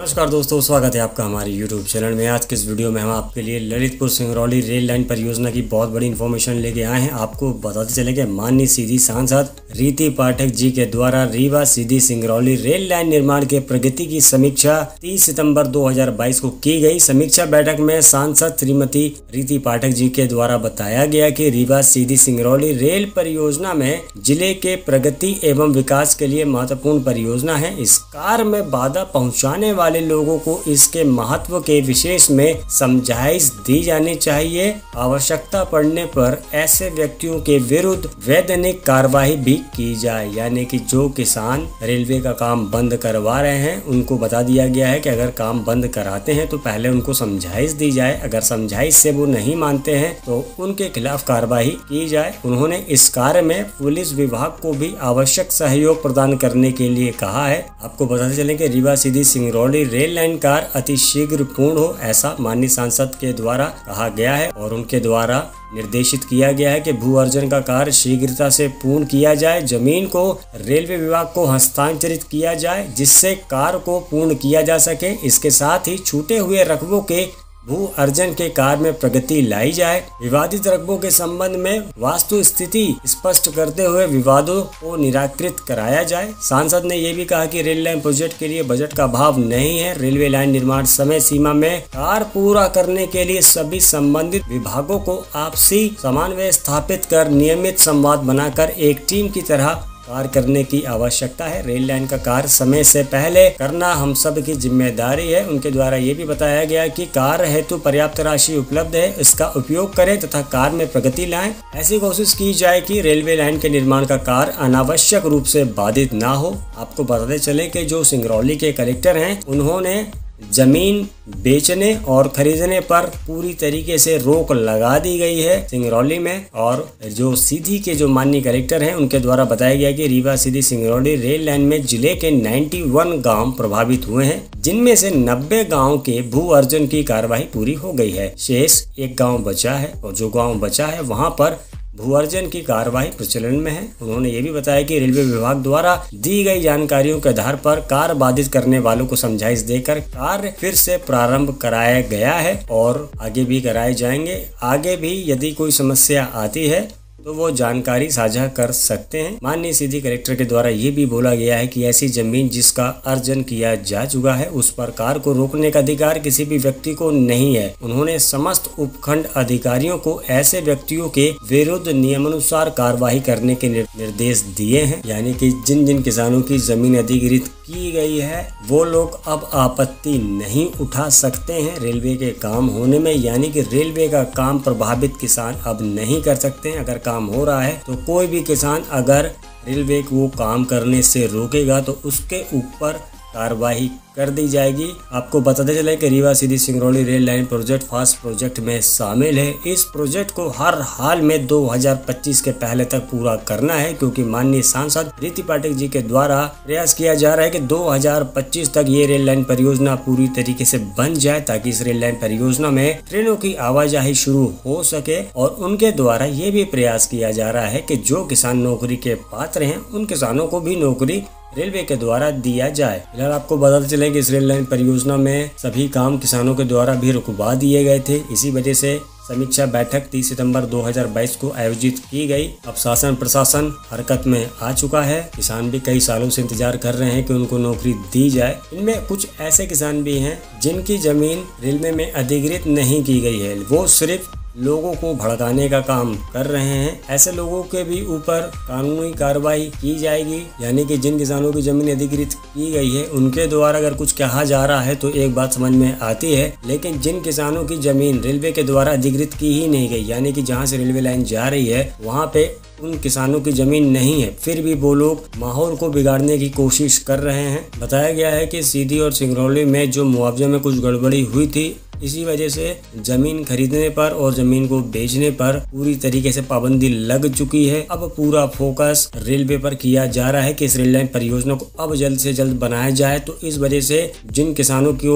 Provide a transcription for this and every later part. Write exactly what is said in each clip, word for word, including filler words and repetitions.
नमस्कार दोस्तों, स्वागत है आपका हमारे यूट्यूब चैनल में। आज के इस वीडियो में हम आपके लिए ललितपुर सिंगरौली रेल लाइन परियोजना की बहुत बड़ी इन्फॉर्मेशन लेके आए हैं। आपको बताते चले कि माननीय सीधी सांसद रीति पाठक जी के द्वारा रीवा सीधी सिंगरौली रेल लाइन निर्माण के प्रगति की समीक्षा तीस सितंबर दो हज़ार बाईस को की गई। समीक्षा बैठक में सांसद श्रीमती रीति पाठक जी के द्वारा बताया गया कि रीवा सीधी सिंगरौली रेल परियोजना में जिले के प्रगति एवं विकास के लिए महत्वपूर्ण परियोजना है। इस कार्य में बाधा पहुँचाने वाले लोगों को इसके महत्व के विशेष में समझाइश दी जानी चाहिए। आवश्यकता पड़ने पर ऐसे व्यक्तियों के विरुद्ध वैधानिक कार्रवाई भी की जाए। यानी कि जो किसान रेलवे का काम बंद करवा रहे हैं उनको बता दिया गया है कि अगर काम बंद कराते हैं तो पहले उनको समझाइश दी जाए। अगर समझाइश से वो नहीं मानते हैं तो उनके खिलाफ कार्रवाई की जाए। उन्होंने इस कार्य में पुलिस विभाग को भी आवश्यक सहयोग प्रदान करने के लिए कहा है। आपको बताते चले कि रीवा सीधी सिंगरौली रेल लाइन कार्य अति शीघ्र पूर्ण हो, ऐसा माननीय सांसद के द्वारा कहा गया है और उनके द्वारा निर्देशित किया गया है कि भू अर्जन का कार्य शीघ्रता से पूर्ण किया जाए। जमीन को रेलवे विभाग को हस्तांतरित किया जाए जिससे कार्य को पूर्ण किया जा सके। इसके साथ ही छूटे हुए रकबों के भू अर्जन के कार्य में प्रगति लाई जाए। विवादित रकबों के संबंध में वास्तु स्थिति स्पष्ट करते हुए विवादों को निराकृत कराया जाए। सांसद ने यह भी कहा कि रेल लाइन प्रोजेक्ट के लिए बजट का अभाव नहीं है। रेलवे लाइन निर्माण समय सीमा में कार्य पूरा करने के लिए सभी संबंधित विभागों को आपसी समन्वय स्थापित कर नियमित संवाद बनाकर एक टीम की तरह कार्य करने की आवश्यकता है। रेल लाइन का कार्य समय से पहले करना हम सब की जिम्मेदारी है। उनके द्वारा ये भी बताया गया कि कार्य हेतु पर्याप्त राशि उपलब्ध है, इसका उपयोग करें तथा कार्य में प्रगति लाएं। ऐसी कोशिश की जाए कि रेलवे लाइन के निर्माण का कार्य अनावश्यक रूप से बाधित ना हो। आपको बताते चले कि जो सिंगरौली के कलेक्टर हैं उन्होंने जमीन बेचने और खरीदने पर पूरी तरीके से रोक लगा दी गई है सिंगरौली में। और जो सीधी के जो माननीय कलेक्टर हैं उनके द्वारा बताया गया कि रीवा सीधी सिंगरौली रेल लाइन में जिले के इक्यानवे गांव प्रभावित हुए हैं, जिनमें से नब्बे गांव के भू अर्जन की कार्यवाही पूरी हो गई है। शेष एक गाँव बचा है और जो गाँव बचा है वहाँ पर भू अर्जन की कार्यवाही प्रचलन में है। उन्होंने ये भी बताया कि रेलवे विभाग द्वारा दी गई जानकारियों के आधार पर कार्य बाधित करने वालों को समझाइश देकर कार्य फिर से प्रारंभ कराया गया है और आगे भी कराए जाएंगे। आगे भी यदि कोई समस्या आती है तो वो जानकारी साझा कर सकते हैं। माननीय सीधी कलेक्टर के द्वारा ये भी बोला गया है कि ऐसी जमीन जिसका अर्जन किया जा चुका है उस पर कार्य को रोकने का अधिकार किसी भी व्यक्ति को नहीं है। उन्होंने समस्त उपखंड अधिकारियों को ऐसे व्यक्तियों के विरुद्ध नियमानुसार कार्यवाही करने के निर्देश दिए हैं। यानी कि जिन जिन किसानों की जमीन अधिकृत की गई है वो लोग अब आपत्ति नहीं उठा सकते हैं रेलवे के काम होने में। यानी कि रेलवे का काम प्रभावित किसान अब नहीं कर सकते हैं। अगर काम हो रहा है तो कोई भी किसान अगर रेलवे को काम करने से रोकेगा तो उसके ऊपर कार्रवाई कर दी जाएगी। आपको बताते चले कि Rewa Sidhi Singrauli rail line project fast project में शामिल है। इस प्रोजेक्ट को हर हाल में दो हज़ार पच्चीस के पहले तक पूरा करना है, क्योंकि माननीय सांसद रीति पाठक जी के द्वारा प्रयास किया जा रहा है कि दो हज़ार पच्चीस तक ये रेल लाइन परियोजना पूरी तरीके से बन जाए, ताकि इस रेल लाइन परियोजना में ट्रेनों की आवाजाही शुरू हो सके। और उनके द्वारा ये भी प्रयास किया जा रहा है कि जो किसान नौकरी के पात्र हैं उन किसानों को भी नौकरी रेलवे के द्वारा दिया जाए। फिलहाल आपको बताते चले कि इस रेल लाइन परियोजना में सभी काम किसानों के द्वारा भी रुकवा दिए गए थे। इसी वजह से समीक्षा बैठक तीस सितंबर दो हज़ार बाईस को आयोजित की गई। अब शासन प्रशासन हरकत में आ चुका है। किसान भी कई सालों से इंतजार कर रहे हैं कि उनको नौकरी दी जाए। इनमें कुछ ऐसे किसान भी हैं जिनकी जमीन रेलवे में अधिकृत नहीं की गई है, वो सिर्फ लोगों को भड़काने का काम कर रहे हैं। ऐसे लोगों के भी ऊपर कानूनी कार्रवाई की जाएगी। यानी कि जिन किसानों की जमीन अधिकृत की गई है उनके द्वारा अगर कुछ कहा जा रहा है तो एक बात समझ में आती है, लेकिन जिन किसानों की जमीन रेलवे के द्वारा अधिकृत की ही नहीं गई, यानी कि जहां से रेलवे लाइन जा रही है वहां पे उन किसानों की जमीन नहीं है, फिर भी वो लोग माहौल को बिगाड़ने की कोशिश कर रहे हैं। बताया गया है कि सीधी और सिंगरौली में जो मुआवजे में कुछ गड़बड़ी हुई थी, इसी वजह से जमीन खरीदने पर और जमीन को बेचने पर पूरी तरीके से पाबंदी लग चुकी है। अब पूरा फोकस रेलवे पर किया जा रहा है कि इस रेल लाइन परियोजना को अब जल्द से जल्द बनाया जाए। तो इस वजह से जिन किसानों को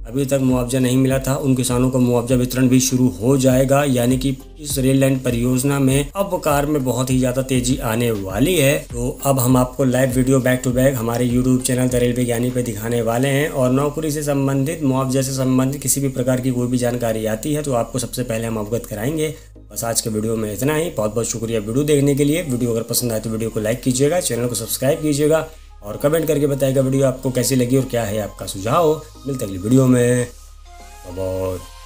अभी तक मुआवजा नहीं मिला था, उन किसानों को मुआवजा वितरण भी शुरू हो जाएगा। यानी कि इस रेल लाइन परियोजना में अब कार्य में बहुत ही ज़्यादा तेजी आने वाली है। तो अब हम आपको live video back to back हमारे YouTube channel the railway Gyani पे दिखाने वाले हैं। और नौकरी से संबंधित, मुआवजे से संबंधित किसी भी प्रकार की कोई भी जानकारी आती है तो आपको सबसे पहले हम अवगत कराएंगे। बस आज के वीडियो में इतना ही। बहुत बहुत शुक्रिया वीडियो देखने के लिए। वीडियो अगर पसंद आए तो वीडियो को लाइक कीजिएगा, चैनल को सब्सक्राइब कीजिएगा और कमेंट करके बताइएगा वीडियो आपको कैसी लगी और क्या है आपका सुझाव। मिलते अगली वीडियो में। Bye bye.